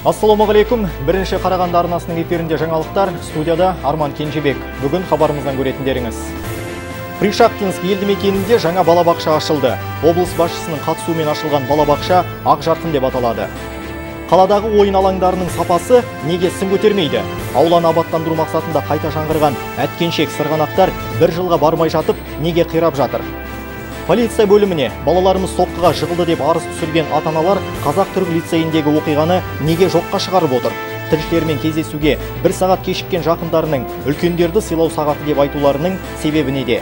Ассалаумағалейкум. Бірінші Қарағанды арнасының эфирінде жаңалықтар, студияда Арман Кенжебек. Бүгін хабарымыздан көретіндеріңіз. Пришахтинск елді мекенінде жаңа балабақша ашылды. Облыс басшысының қатысуымен ашылған балабақша ақ жарқын деп аталады. Қаладағы ойын алаңдарының сапасы неге сын көтермейді? Ауланы абаттандыру мақсатында қайта жаңғырған әткеншек сырғанақтар бір жылға бармай жатып, неге қирап жатыр? Полиция бөліміне балаларымыз соққыға жығылды деп арыз түсірген ата-аналар Қазақ-түрік лицейіндегі оқиғаны неге жоққа шығарып отыр? Тілшілермен кездесуге бір сағат кешіккен жақындарының үлкендерді сыйлау сағаты деп айтуларының себебі неде?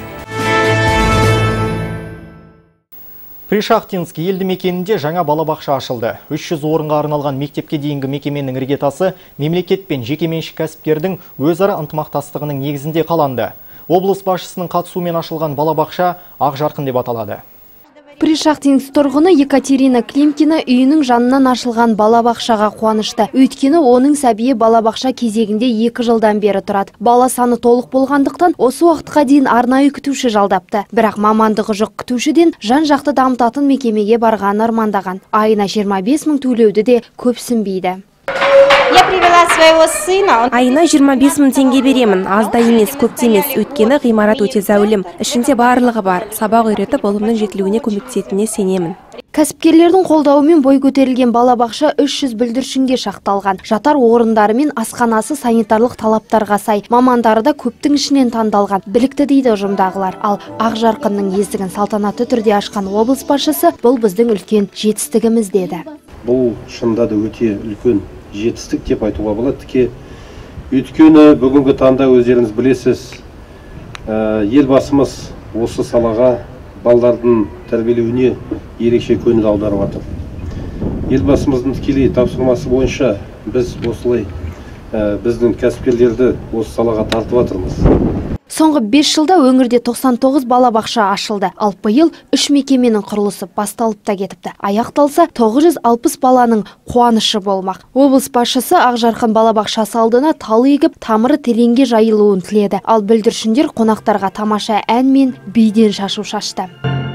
Пришахтинск елді мекенінде жаңа балабақша ашылды. 300 орынға арналған мектепке дейінгі мекеменің іргетасы мемлекет пен жекеменшік кәсіпкердің өзара ынтымақтастығының негізінде қаланды. Облыс басшысының қатысуымен ашылған балабақша ақ жарқын деп аталады. Пришахтинск тұрғыны Екатерина Климкина үйінің жанынан ашылған балабақшаға қуанышты. Өйткені оның сәбиі балабақша кезегінде 2 жылдан бері тұрады. Бала саны толық болғандықтан осы уақытқа дейін арнайы күтуші жалдапты. Бірақ мамандығы жоқ күтушіден жан-жақты дамытатын мекемеге барғанын армандаған. Айына 25 мың төлеуді де көпсінбейді. Айына 25 мың теңге беремін. Азда емес, көпте емес. Өйткені ғимарат өте зәулім. Ішінде барлығы бар. Сабақ үйретіп, ұлымның жетілуіне көмектесетініне сенемін. Кәсіпкерлердің қолдауымен бой көтерілген балабақша 300 бүлдіршінге шақталған. Жатар орындары мен асханасы санитарлық талаптарға сай. Мамандары да көптің ішінен таңдалған. Білікті дейді ұжымдағылар. Ал ақ жарқынның есігін салтанатты түрде ашқан облыс басшысы бұл біздің үлкен жетістігіміз деді. Бұл шынында да өте үлкен жетістік деп айтуға болады. Өйткені бүгінгі таңда өздеріңіз білесіз, елбасымыз осы салаға балалардың тәрбиелеуіне ерекше көңіл аударып жатыр. Елбасымыздың тікелей тапсырмасы бойынша біз осылай біздің кәсіпкерлерді осы салаға тартып жатырмыз. Соңғы 5 жылда өңірде 99 балабақша ашылды. Ал биыл 3 мекеменің құрылысы басталып та кетіпті. Аяқталса 960 баланың қуанышы болмақ. Облыс басшысы ақ жарқын балабақшасы алдына тал егіп, тамыры тереңге жайылуын тіледі. Ал бүлдіршіндер қонақтарға тамаша ән мен биден шашу шашты.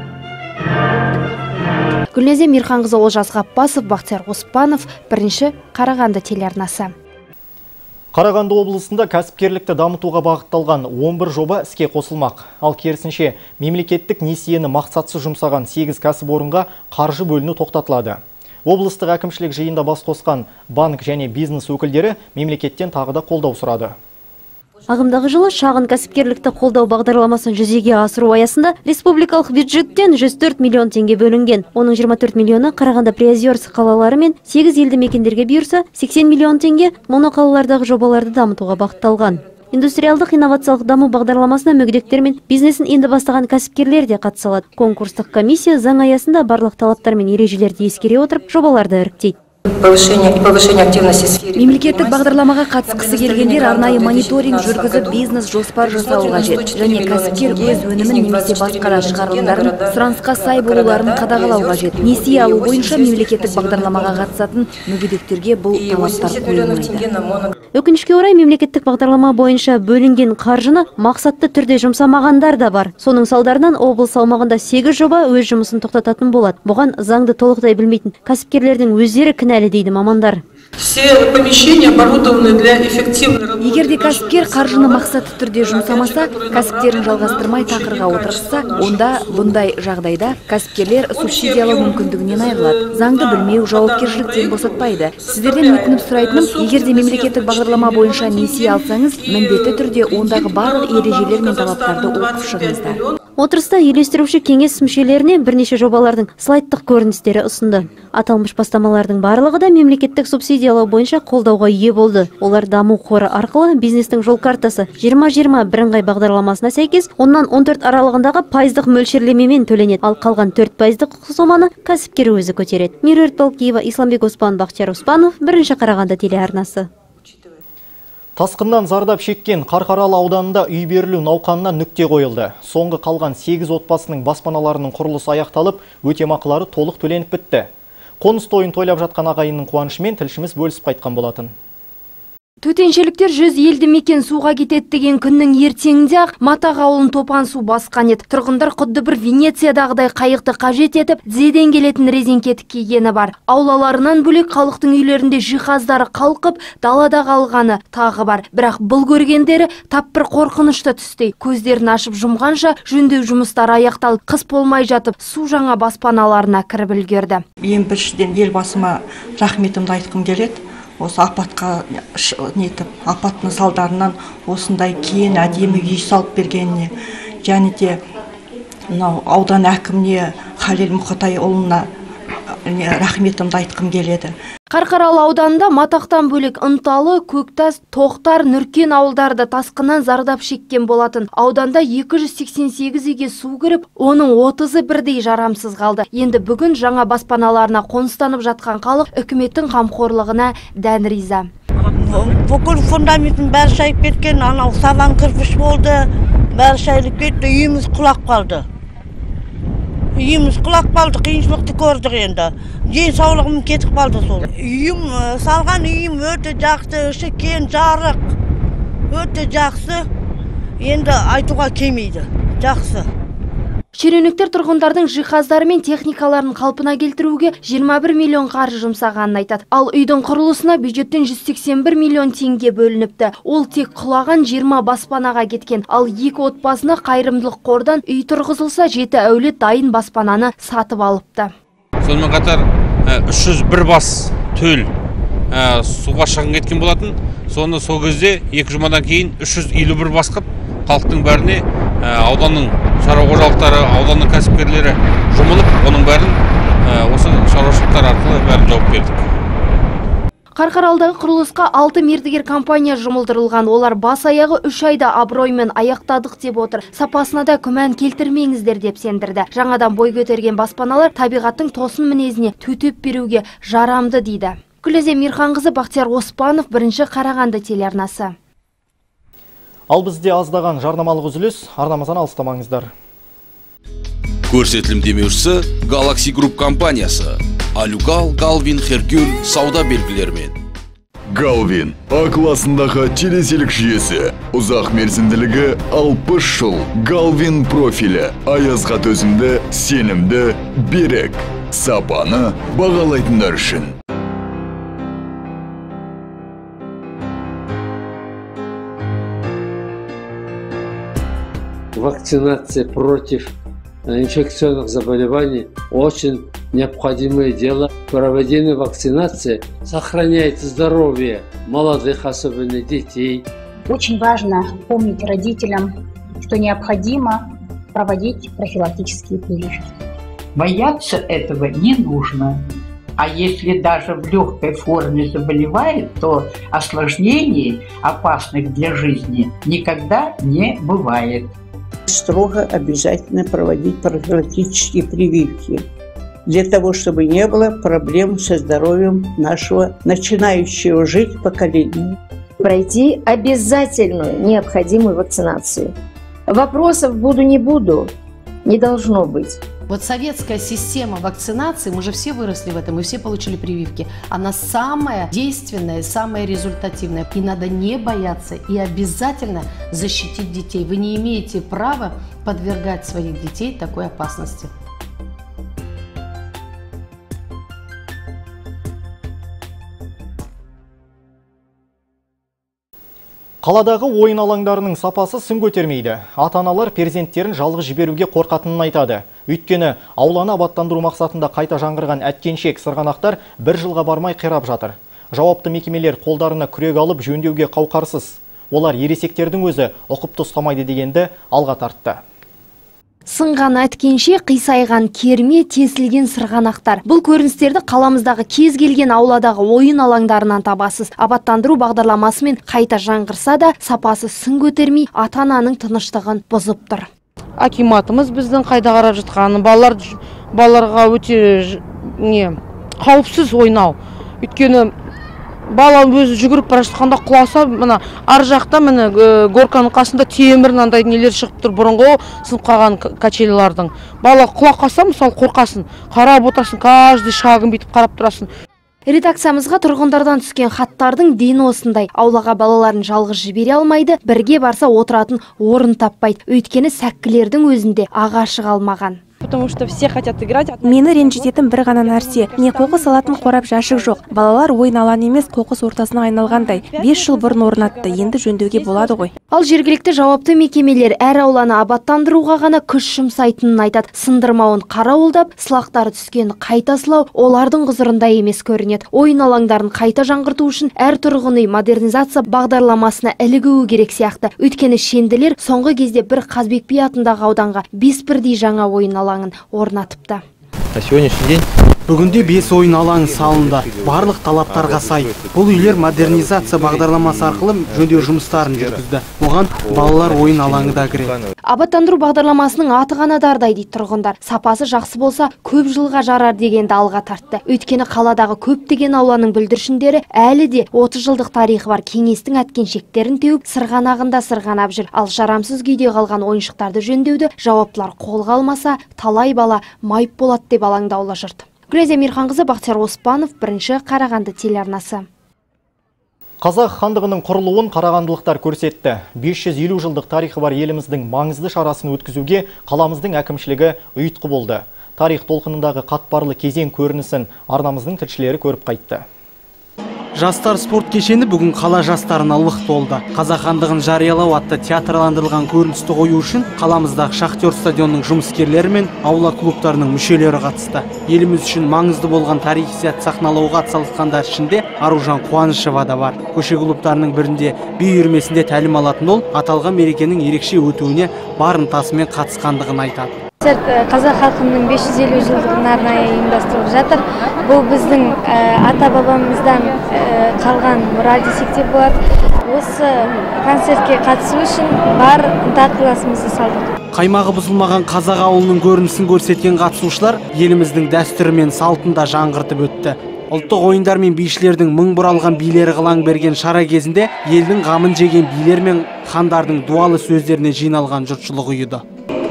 Гүлназия Мирханқызы, Олжас Ғапбасов, Бақтияр Оспанов, бірінші Қарағанды телеарнасы. Қарағанды облысында кәсіпкерлікті дамытуға бағытталған 11 жоба іске қосылмақ. Ал керісінше, мемлекеттік несиені мақсатсыз жұмсаған 8 кәсіпорынға қаржы бөліну тоқтатылады. Облыстық әкімшілік жиында бас қосқан банк және бизнес өкілдері мемлекеттен тағы да қолдау сұрады. Ағымдағы жылы шағын кәсіпкерлікті қолдау бағдарламасын жүзеге асыру аясында республикалық бюджеттен 104 миллион теңге бөлінген. Оның 24 миллионы Қарағанды Приозерск қалалары мен 8 елді мекендерге бұйырса, 80 миллион теңге моноқалалардағы жобаларды дамытуға бағытталған. Индустриалдық инновациялық даму бағдарламасына мүгедектер мен бизнесін енді бастаған кәсіпкерлер де қатыса алады. Конкурстық комиссия заң аясында барлық талаптар мен ережелерді ескере отырып, жобаларды іріктейді. Мемлекеттік бағдарламаға қатысқысы келгендер арнайы мониторинг жүргізіп бизнес жоспар жасауы қажет. Және кәсіпкер өз өнімін немесе басқа да шығарылымдарын сұранысқа сай болуларын қадағалау қажет. Несие алу бойынша мемлекеттік бағдарламаға қатысатын мүгедектерге бұл талаптар қойылмайды. Өкінішке орай мемлекеттік бағдарлама бойынша бөлінген қаржыны мақсатты түрде жұмсамағандар да бар. Соның салдарынан облыс аумағында 8 жоба өз жұмысын тоқтататын болады. Бұған заңды толықтай білмейтін кәсіпкерлердің өздері кінәлі дейді мамандар. Егерде кәсіпкер қаржыны мақсатты түрде жұмсамаса, кәсіптерін жалғастырмай тақырға отырса, онда бұндай жағдайда кәсіпкерлер субсидиялау мүмкіндігінен айырылады. Заңды білмеу жауапкершіліктен босатпайды. Сіздерден өтініп сұрайтыным, егерде мемлекеттік бағдарлама бойынша несие алсаңыз, міндетті түрде ондағы барлық ережелер мен талаптарды оқып шығыңыздар. Отырыста үйлестіруші кеңес мүшелеріне бірнеше жобалардың слайдтық көріністері ұсынды. Аталмыш бастамалардың барлығы да мемлекеттік субсидиялау бойынша қолдауға ие болды. Олар даму қоры арқылы бизнестің жол картасы 2020 бірыңғай бағдарламасына сәйкес, оннан 14 аралығындағы пайыздық мөлшерлемемен төленеді. Ал қалған 4% соманы кәсіпкер өзі көтереді. Меруерт Балкиева, Исламбек Оспан, Бақтияр Оспанов, бірінші Қарағанды телеарнасы. Тасқыннан зардап шеккен Қарқаралы ауданында үй берілу науқанына нүкте қойылды. Соңғы қалған 8 отбасының баспаналарының құрылысы аяқталып, өтемақылары толық төленіп бітті. Қоныс тойын тойлап жатқан ағайынның қуанышымен тілшіміз бөлісіп қайтқан болатын. Төтеншеліктер 100 елді мекен суға кетеді деген күннің ертеңінде ақ Матақ ауылын топан су басқан еді. Тұрғындар құдды бір Венециядағыдай қайықты қажет етіп, тізеден келетін резеңке кигені бар. Аулаларынан бөлек халықтың үйлерінде жиһаздары қалқып, далада қалғаны тағы бар. Бірақ бұл көргендері тап бір қорқынышты түстей. Көздерін ашып жұмғанша жөндеу жұмыстары аяқталып, қыс болмай жатып, су жаңа баспаналарына кіріп үлгерді. Ең біріншіден елбасыма рахметімді айтқым келеді. Осы апаттың салдарынан осындай кейін әдемі үй салып бергеніне, және де аудан әкіміне Халел Мұқатайұлына рахметімді айтқым келеді. Қарқаралы ауданында Матақтан бөлек Ынталы, Көктас, Тоқтар, Нүркен ауылдарда тасқыннан зардап шеккен болатын. Ауданда 288 үйге су кіріп, оның 30-ы бірдей жарамсыз қалды. Енді бүгін жаңа баспаналарына қоныстанып жатқан халық үкіметтің қамқорлығына дән риза. Бүкіл фундаментін бәрі шайып кеткен, анау сабан кірпіш болды, бәрі шайылып кетті, үйіміз құлап қалды. Қиыншылықты көрдік енді. Денсаулығым кетіп қалды сол. Салған үйім өте жақсы, іші кең, жарық, өте жақсы. Енді айтуға келмейді. Жақсы. Шенеуніктер тұрғындардың жиһаздары мен техникаларын қалпына келтіруге 21 миллион қаржы жұмсағанын айтады. Ал үйдің құрылысына бюджеттен 181 миллион теңге бөлініпті. Ол тек құлаған 20 баспанаға кеткен. Ал 2 отбасына қайырымдылық қордан үй тұрғызылса, 7 әулет дайын баспананы сатып алыпты. Сонымен қатар 301 бас төл суға шығын кеткен болатын. Соны сол кезде 2 жұмадан кейін 351 бас қып, халықтың бәріне ауданның шаруа қожалықтары, ауданның кәсіпкерлері жұмылып, оның бәрін осы шаруашылықтар арқылы бәрін жауап бердік. Қарқаралыдағы құрылысқа 6 мердігер компания жұмылдырылған. Олар бас аяғы 3 айда абыроймен аяқтадық деп отыр. Сапасына да күмән келтірмеңіздер деп сендірді. Жаңадан бой көтерген баспаналар табиғаттың тосын мінезіне төтеп беруге жарамды дейді. Күлезе Мирханқызы, Бақтияр Оспанов, 1-ші Қарағанды телеарнасы. Ал бізде аздаған жарнамалық үзіліс, арнамыздан алыстамаңыздар. Көрсетілім демеушісі Galaxy Group компаниясы. Алюгал, Галвин, Херкюль сауда белгілерімен. Галвин А классындағы телеселік жүйесі. Ұзақ мерзімділігі 60 жыл. Галвин профилі. Аязға төзімді, сенімді, берік. Сапаны бағалайтындар үшін. Вакцинация против инфекционных заболеваний очень необходимое дело. Проведение вакцинации сохраняет здоровье молодых, особенно детей. Очень важно помнить родителям, что необходимо проводить профилактические прививки. Бояться этого не нужно. А если даже в легкой форме заболевает, то осложнений, опасных для жизни, никогда не бывает. Строго обязательно проводить профилактические прививки для того, чтобы не было проблем со здоровьем нашего начинающего жить поколения. Пройти обязательную необходимую вакцинацию. Вопросов буду не буду не должно быть. Вот советская система вакцинации, мы же все выросли в этом, мы все получили прививки. Она самая действенная, самая результативная. И надо не бояться и обязательно защитить детей. Вы не имеете права подвергать своих детей такой опасности. Қаладағы ойын алаңдарының сапасы сын көтермейді. Ата-аналар перзенттерін жалғыз жіберуге қорқатынын айтады. Өйткені ауланы абаттандыру мақсатында қайта жаңғырған әткеншек сырғанақтар 1 жылға бармай қирап жатыр. Жауапты мекемелер қолдарына күрек алып жөндеуге қауқарсыз. Олар ересектердің өзі ұқыпты ұстамайды дегенді алға тартты. Сынған әткенше, қисайған керме, тесілген сырғанақтар. Бұл көріністерді қаламыздағы кез келген ауладағы ойын алаңдарынан табасыз. Абаттандыру бағдарламасымен қайта жаңғырса да, сапасы сын көтермей, ата-ананың тыныштығын бұзып тұр. Акиматымыз біздің қайда қарап жатқаны, балаларға өте қауіпсіз ойнау. Өйткені бала өзі жүгіріп бара жатқанда құласа, мына ар жақта міне горканың қасында темір мынандай нелер шығып тұр, бұрынғы сынып қалған качелялардың. Бала құлап қалса, мысалы қорқасын, қарап отырасың, каждый шагын бүйтіп қарап тұрасың. Редакциямызға тұрғындардан түскен хаттардың дені осындай. Аулаға балаларын жалғыз жібере алмайды, бірге барса отыратын орын таппайды. Өйткені сәккілердің өзінде ағашы қалмаған. Потому что все хотят играть. Мені ренжітетін бір ғана нәрсе. Не қоқыс алатын қорап жәшік жоқ. Балалар ойын алаңы емес, қоқыс ортасына айналғандай. 5 жыл бұрын орнатты, енді жөндеуге болады ғой. Ал жергілікті жауапты мекемелер әр ауланы абаттандыруға ғана күш жұмсайтынын айтады. Сындырмауын қарауылдап, сылақтары түскенін қайта сылау олардың құзырында емес көрінеді. Ойын алаңдарын қайта жаңғырту үшін әр тұрғын үй модернизация бағдарламасына ілігуі керек сияқты. Өйткені шенділер соңғы кезде бір Қазбек би атындағы ауданға 5 бірдей жаңа ойын алаңын орнатыпты. На сегодняшний день Бүгінде 5 ойын алаңы салынды. Барлық талаптарға сай. Бұл үйлер модернизация бағдарламасы арқылы жөндеу жұмыстарын жүргізді. Оған балалар ойын алаңы да кіреді. Абаттандыру бағдарламасының аты ғана дардай дейді тұрғындар. Сапасы жақсы болса, көп жылға жарар дегенді алға тартты. Өйткені қаладағы көптеген ауланың бүлдіршіндері әлі де 30 жылдық тарихы бар кеңестің әткеншектерін теуіп, сырғанағында сырғанап жүр. Ал жарамсыз күйде қалған ойыншықтарды жөндеуді жауаптылар қолға алмаса, талай бала майып болады деп алаңдаулы жұрт. Гүлзия Мирханқызы, Бақтияр Оспанов, бірінші Қарағанды телеарнасы. Қазақ хандығының құрылуын қарағандылықтар көрсетті. 550 жылдық тарихы бар еліміздің маңызды шарасын өткізуге қаламыздың әкімшілігі ұйытқы болды. Тарих толқынындағы қатпарлы кезең көрінісін арнамыздың тілшілері көріп қайтты. Жастар спорт кешені бүгін қала жастарына лық толды. Қазақ хандығын жариялау атты театрландырылған көріністі қою үшін қаламыздағы Шахтер стадионының жұмыскерлері мен аула клубтарының мүшелері қатысты. Еліміз үшін маңызды болған тарихи сәт сахналауға атсалысқандар ішінде Аружан Қуанышева да бар. Көше клубтарының бірінде би үйірмесінде тәлім алатын ол аталған мерекенің ерекше өтуіне бар ынтасымен қатысқандығын айтады. Қазақ халқының 550 жылдығын арнайы ұйымдастырылып жатыр. Бұл біздің ата-бабамыздан қалған мұра десек те болады. Осы концертке қатысу үшін бар ынта-ықыласымызды салдық. Қаймағы бұзылмаған қазақ ауылының көрінісін көрсеткен қатысушылар еліміздің дәстүрі мен салтын да жаңғыртып өтті. Ұлттық ойындар мен бишілердің мың бұралған билері қылаң берген шара кезінде елдің қамын жеген билер мен хандардың дуалы сөздеріне жиналған жұртшылық ұйыды.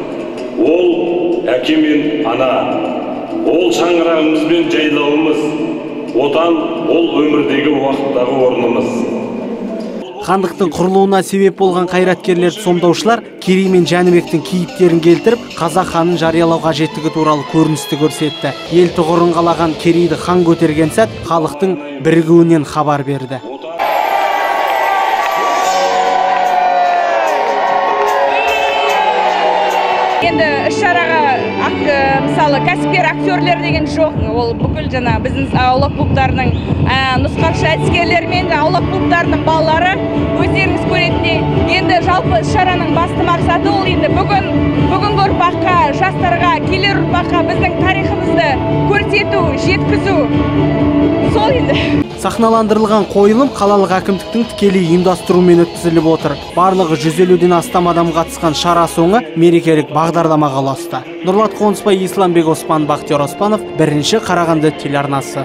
Ол әке мен ана, ол шаңырағымыз бен жайлауымыз, отан ол өмірдегі уақыттағы орнымыз. Хандықтың құрылуына себеп болған қайраткерлерді сомдаушылар Керей мен Жәнібектің кейіптерін келтіріп, қазақ ханын жариялау қажеттігі туралы көріністі көрсетті. Ел тұғырын қалаған Керейді хан көтерген сәт халықтың бірігуінен хабар берді. Енді іс-шараға мысалы кәсіпкер актерлер деген жоқ, ол бүкіл жаңа біздің аула клубтарының нұсқаушы әдіскерлері мен аула клубтарының балалары өздеріңіз көретіндей. Енді жалпы іс-шараның басты мақсаты ол енді бүгінгі ұрпаққа, жастарға, келер ұрпаққа біздің тарихымызды көрсету, жеткізу. Сол енді. Сахналандырылған қойылым қалалық әкімдіктің тікелей ұйымдастыруымен өткізіліп отыр. Барлығы 150-ден астам адам қатысқан шара соңы мерекелік бағдарламаға ұласты. Нұрлат Қонысбай, Исламбек Оспан, Бақтияр Оспанов, бірінші Қарағанды телеарнасы.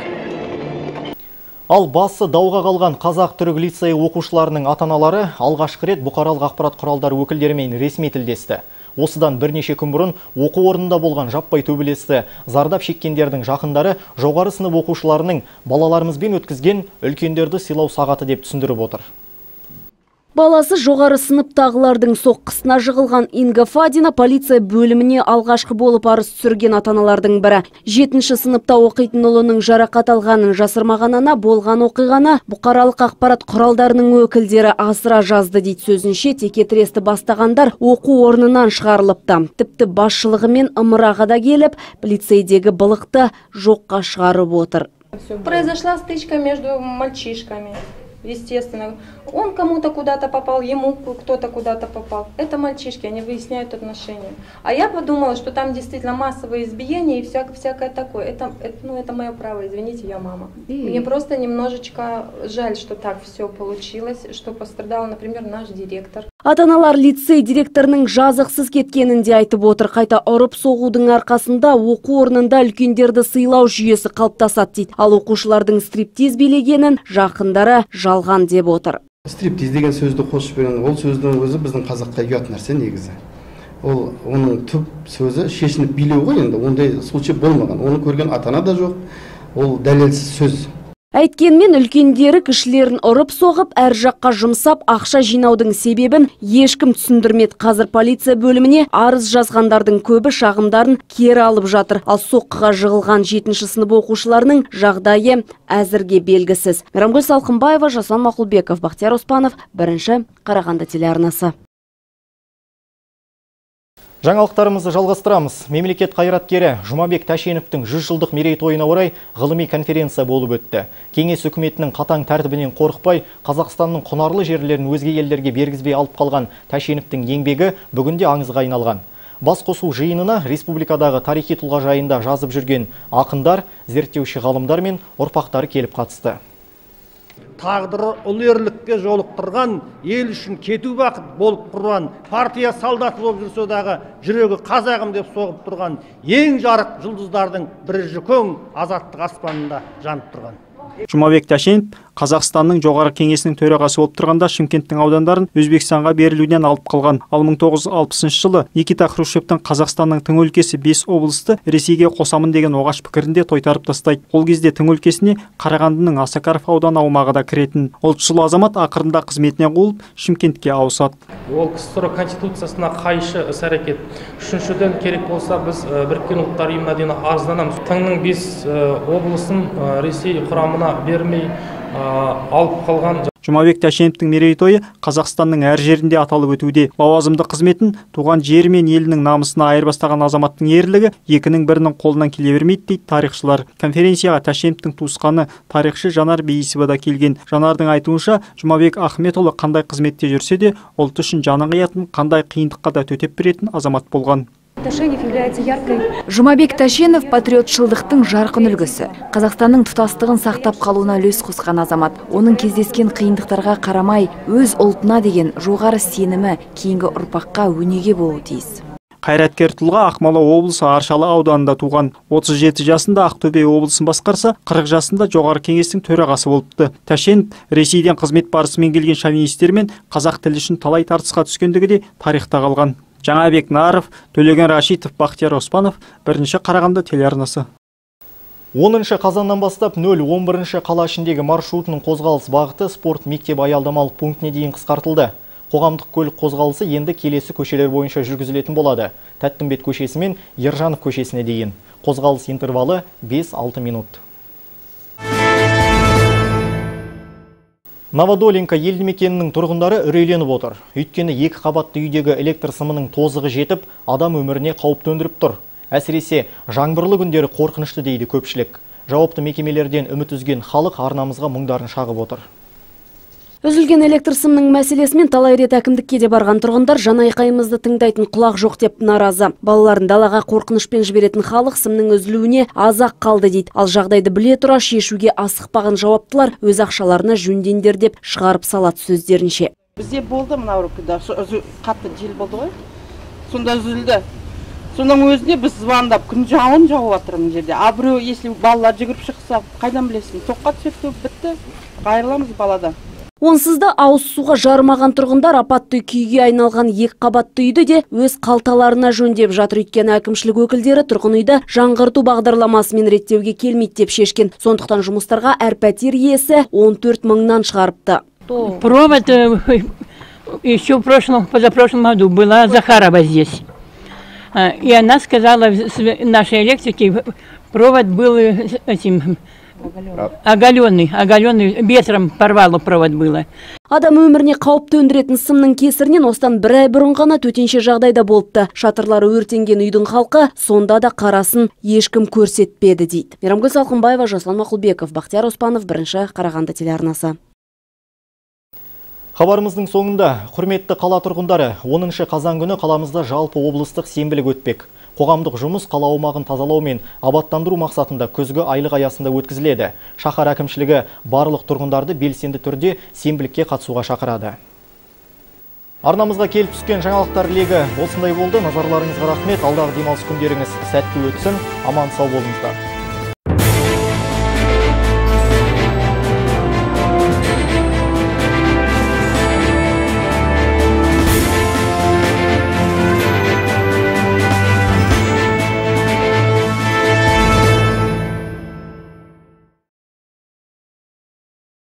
Ал басы дауға қалған қазақ-түрік лицейі оқушыларының ата-аналары алғашқы рет бұқаралық ақпарат құралдары өкілдерімен ресми тілдесті. Осыдан бірнеше күн бұрын оқу орнында болған жаппай төбелесті зардап шеккендердің жақындары жоғары сынып оқушыларының балаларымызбен өткізген үлкендерді сыйлау сағаты деп түсіндіріп отыр. Баласы жоғары сыныптағылардың соққысына жығылған Инга Фадина полиция бөліміне алғашқы болып арыз түсірген ата-аналардың бірі. 7-ші сыныпта оқитын ұлының жарақат алғанын жасырмаған ана болған оқиғаны бұқаралық ақпарат құралдарының өкілдері асыра жазды дейді. Сөзінше текетіресті бастағандар оқу орнынан шығарылыпты. Тіпті басшылығы мен ымыраға да келіп, лицейдегі былықты жоққа шығарып отыр. Произошла стычка между мальчишками. Естественно, он кому-то куда-то попал, ему кто-то куда-то попал. Это мальчишки, они выясняют отношения. А я подумала, что там действительно массовое избиение и всякое такое. Это мое право, извините, я мама. Мне просто немножечко жаль, что так все получилось, что пострадал, например, наш директор. Ата-аналар лицей директорының жазықсыз кеткенін де айтып отыр. Қайта ұрып соғудың арқасында оқу орнында үлкендерді сыйлау жүйесі қалыптасады дейді. Ал оқушылардың стриптиз билегенін жақындары жалған деп отыр. Стриптиз деген сөзді қосып берген, ол сөздің өзі біздің қазаққа ұят нәрсе негізі. Оның түп сөзі шешініп билеу ғой, енді ондай случай болмаған. Оны көрген ата-ана да жоқ. Ол дәлелсіз сөз. Әйткенмен үлкендері кішілерін ұрып соғып, әр жаққа жұмсап, ақша жинаудың себебін ешкім түсіндірмеді. Қазір полиция бөліміне арыз жазғандардың көбі шағымдарын кері алып жатыр. Ал соққыға жығылған 7-ші сынып оқушыларының жағдайы әзірге белгісіз. Мейрамгүл Салқынбаева, Жасан Мақұлбеков, Бақтияр Оспанов, 1-ші Қарағанды телеарнасы. Жаңалықтарымызды жалғастырамыз. Мемлекет қайраткері Жұмабек Тәшеновтің 100 жылдық мерейтойына орай ғылыми конференция болып өтті. Кеңес үкіметінің қатаң тәртібінен қорықпай, Қазақстанның құнарлы жерлерін өзге елдерге бергізбей алып қалған Тәшеновтің еңбегі бүгінде аңызға айналған. Басқосу жиынына республикадағы тарихи тұлға жайында жазып жүрген ақындар, зерттеуші ғалымдар мен ұрпақтары келіп қатысты. Тағдыры ұлы ерлікке жолықтырған, ел үшін кету бақыт болып тұрған, партия солдаты болып жүрсе дағы жүрегі қазағым деп соғып тұрған ең жарық жұлдыздардың бірі жүкең азаттық аспанында жанып тұрған. Жұмабек Тәшенов Қазақстанның жоғары кеңесінің төрағасы болып тұрғанда Шымкенттің аудандарын Өзбекстанға берілуден алып қалған. Ал 1960 жылы Никита Хрущевтің Қазақстанның тың өлкесі 5 облысты Ресейге қосамын деген оғаш пікірінде тойтарып тастайды. Ол кезде тың өлкесіне Қарағандының Осакаров ауданы аумағы да кіретін. Ұлтшыл азамат ақырында қызметіне қуылып Шымкентке ауысады. Ол КСР конституциясына қайшы іс-әрекет. Үшіншіден керек болса біз Біріккен ұлттар ұйымына дейін арызданамыз. Тыңның 5 облысын Ресей құрамына бермей алып қалған. Жұмабек Тәшеновтің мерейтойы Қазақстанның әр жерінде аталып өтуде. Лауазымды қызметін туған жері мен елінің намысына айырбастаған азаматтың ерлігі екінің бірінің қолынан келе бермейді дейді тарихшылар. Конференцияға Тәшеновтің туысқаны тарихшы Жанар Бейісова да келген. Жанардың айтуынша, Жұмабек Ахметұлы қандай қызметте жүрсе де, ұлт үшін жанын қиятын, қандай қиындыққа да төтеп беретін азамат болған. Жұмабек Тәшенов патриотшылдықтың жарқын үлгісі. Қазақстанның тұтастығын сақтап қалуына үлес қосқан азамат. Оның кездескен қиындықтарға қарамай, өз ұлтына деген жоғары сенімі кейінгі ұрпаққа өнеге болуы тиіс. Қайраткер тұлға Ақмола облысы Аршалы ауданында туған. 37 жасында Ақтөбе облысын басқарса, 40 жасында жоғары кеңестің төрағасы болыпты. Тәшенов Ресейден қызмет барысымен келген шовинистермен қазақ тілі үшін талай тартысқа түскендігі де тарихта қалған. Жаңабек Наров, Төлеген Рашитов, Бақтияр Оспанов, 1-ші Қарағанды телеарнасы. 10-шы қазаннан бастап 0-11-ші қала ішіндегі маршрутының қозғалыс бағыты спорт мектеп аялдамалық пунктіне дейін қысқартылды. Қоғамдық көлік қозғалысы енді келесі көшелер бойынша жүргізілетін болады. Тәттімбет көшесі мен Ержанов көшесіне дейін. Қозғалыс интервалы 5-6 минут. Новодолинка елді мекенінің тұрғындары үрейленіп отыр. Өйткені 2 қабатты үйдегі электр сымының тозығы жетіп, адам өміріне қауіп төндіріп тұр. Әсіресе жаңбырлы күндері қорқынышты дейді көпшілік. Жауапты мекемелерден үміт үзген халық арнамызға мұңдарын шағып отыр. Үзілген электр сымның мәселесімен талай рет әкімдікке де барған тұрғындар жанайқайымызды тыңдайтын құлақ жоқ деп наразы. Балаларын далаға қорқынышпен жіберетін халық сымның үзілуіне аз-ақ қалды дейді. Ал жағдайды біле тұра шешуге асықпаған жауаптылар өз ақшаларына жөндеңдер деп шығарып салады сөздерінше. Бізде болды мына ұрықта қатты жел болды ғой. Сонда үзілді. Соның өзіне біз звондап күн жауын жауып жатыр мына жерде. А біреу если балалар жүгіріп шықса, қайдан білесің? Тоққа түсіп бітті. Қайырыламыз баладан. Онсыз да ауыз суға жарымаған тұрғындар апатты күйге айналған 2 қабатты үйді де өз қалталарына жөндеп жатыр. Өйткені әкімшілік өкілдері тұрғын үйді жаңғырту бағдарламасымен реттеуге келмейді деп шешкен. Сондықтан жұмыстарға әр пәтер иесі 14 мыңнан шығарыпты. Провод еще в позапрошлом году была Захарова здесь. И она сказала нашей электрике, провод был этим... Оголенный, ветром порвало провод было. Адам өміріне қауіп төндіретін сымның кесірінен осыдан 1 ай бұрын ғана төтенше жағдайда болыпты. Шатырлары өртенген үйдің халқы сонда да қарасын ешкім көрсетпеді дейді. Мейрамгүл Салқынбаева, Жасан Мақұлбеков, Бақтияр Оспанов, 1-ші Қарағанды телеарнасы. Хабарымыздың соңында, құрметті қала тұрғындары, 10-шы қазан күні қаламызда жалпы облыстық сенбілік өтпек. Қоғамдық жұмыс қала аумағын тазалау мен абаттандыру мақсатында күзгі айлық аясында өткізіледі. Шаһар әкімшілігі барлық тұрғындарды белсенді түрде сенбілікке қатысуға шақырады. Арнамызға келіп түскен жаңалықтар легі осындай болды. Назарларыңызға рахмет. Алдағы демалыс күндеріңіз сәтті өтсін. Аман сау болыңыздар.